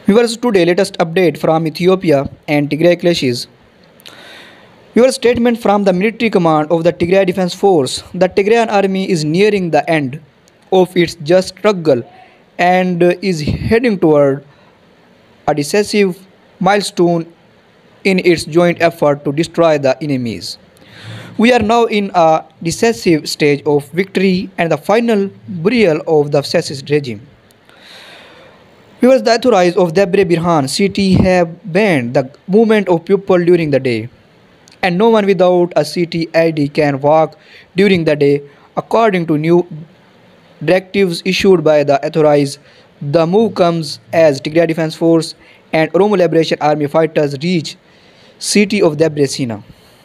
Viewers, today latest update from Ethiopia and Tigray clashes. Your statement from the military command of the Tigray Defense Force. The Tigrayan army is nearing the end of its just struggle and is heading toward a decisive milestone in its joint effort to destroy the enemies. We are now in a decisive stage of victory and the final burial of the fascist regime. Viewers, the authorities of Debre Birhan city have banned the movement of people during the day, and no one without a city ID can walk during the day. According to new directives issued by the authorities, the move comes as Tigray Defense Force and Oromo Liberation Army fighters reach city of Debre Sina.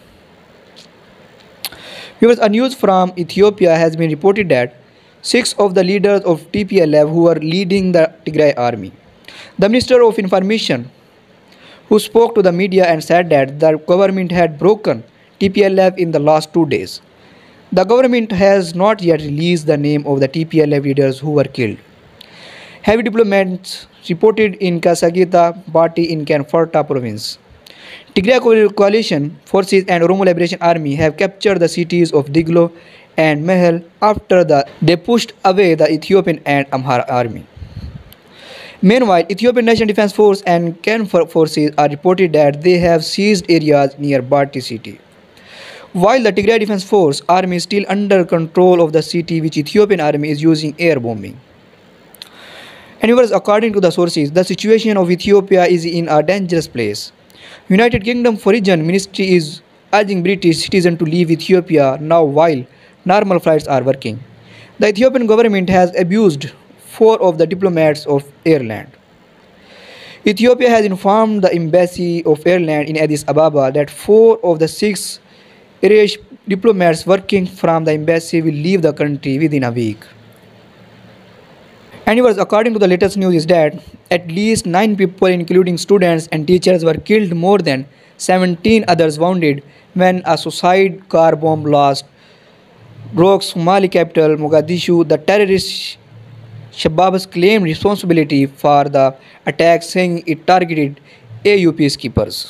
Viewers, a news from Ethiopia has been reported that 6 of the leaders of TPLF who are leading the Tigray army. The Minister of Information who spoke to the media and said that the government had broken TPLF in the last 2 days. The government has not yet released the name of the TPLF leaders who were killed. Heavy diplomats reported in Kasagita party in Kanfarta province. Tigray coalition forces and Oromo Liberation Army have captured the cities of Diglo and Mehel after they pushed away the Ethiopian and Amhara army. Meanwhile, Ethiopian National Defense Force and Kanfar forces are reported that they have seized areas near Barti city. While the Tigray Defense Force army is still under control of the city, which Ethiopian army is using air bombing. Anyways, according to the sources, the situation of Ethiopia is in a dangerous place. United Kingdom Foreign Ministry is urging British citizens to leave Ethiopia now while normal flights are working. The Ethiopian government has abused 4 of the diplomats of Ireland. Ethiopia has informed the embassy of Ireland in Addis Ababa that 4 of the 6 Irish diplomats working from the embassy will leave the country within a week. Anyways, according to the latest news is that at least 9 people including students and teachers were killed, more than 17 others wounded when a suicide car bomb blast broke Somali capital Mogadishu. The terrorist Shabab claimed responsibility for the attack, saying it targeted AU peacekeepers.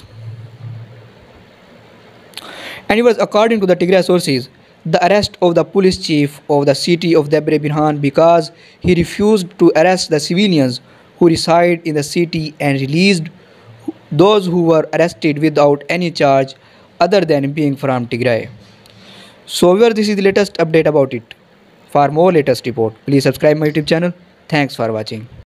Anyways, according to the Tigray sources, the arrest of the police chief of the city of Debre Birhan because he refused to arrest the civilians who reside in the city and released those who were arrested without any charge other than being from Tigray. So this is the latest update about it. For more latest report, please subscribe my YouTube channel. Thanks for watching.